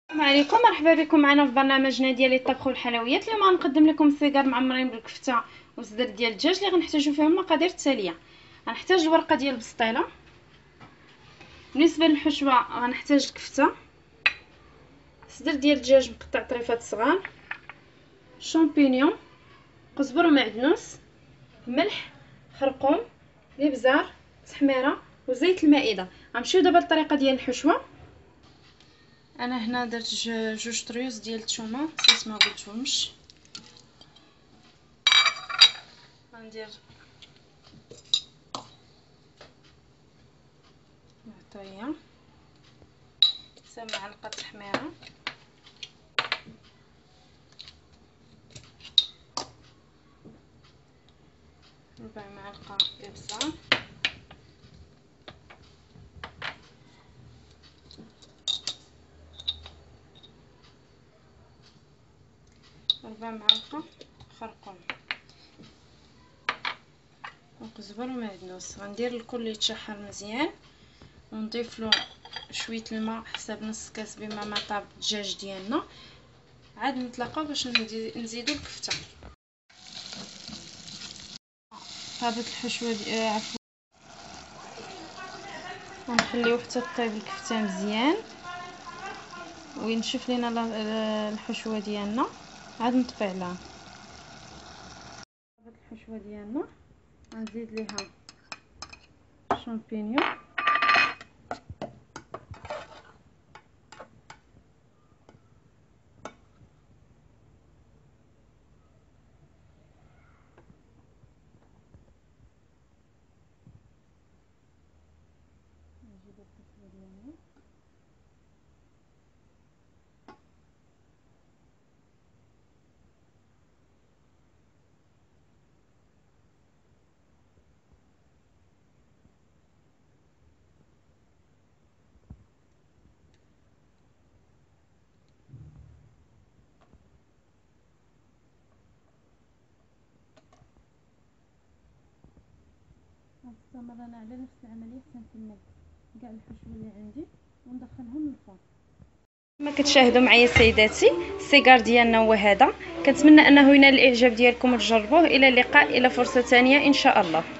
السلام عليكم، مرحبا بكم معنا في برنامجنا ديال الطبخ والحلويات. اليوم غنقدم لكم السيجار معمرين بالكفته والصدر ديال الدجاج اللي غنحتاجو فيهم المقادير التاليه. غنحتاج الورقه ديال البسطيله. بالنسبه للحشوه غنحتاج الكفته، صدر ديال الدجاج مقطع طريفات صغار، شامبينيون، قزبر ومعدنوس، ملح، خرقوم، الابزار، تحميره وزيت المائده. غنمشيو دابا للطريقه ديال الحشوه. انا هنا درت جوج طريوز ديال الثومه، نسيت ما قلتهمش. غندير معطيه معلقه تحميره، ربع معلقه ابزار، ربع معلقه خرقوم وقزبر ومعدنوس. غندير الكل يتشحر مزيان ونضيف له شويه الماء حسب نص كاس بما ما طاب الدجاج ديالنا. عاد نتلاقاو باش نزيدو الكفته. طابت الحشوه عفوا، غنخليو حتى طيب الكفته مزيان وينشف لينا الحشوه ديالنا. عاد نطفي عليها. طابت الحشوه ديالنا، غنزيد ليها شامبينيون، نجيب الحشوه ديالنا نستمر انا على نفس العمليه حتى نكمل كاع الحشوه اللي عندي وندخلهم للفرن. كما كتشاهدوا معايا سيداتي، السيجار ديالنا هو هذا. كنتمنى انه ينال الاعجاب ديالكم وتجربوه. الى اللقاء، الى فرصه ثانيه ان شاء الله.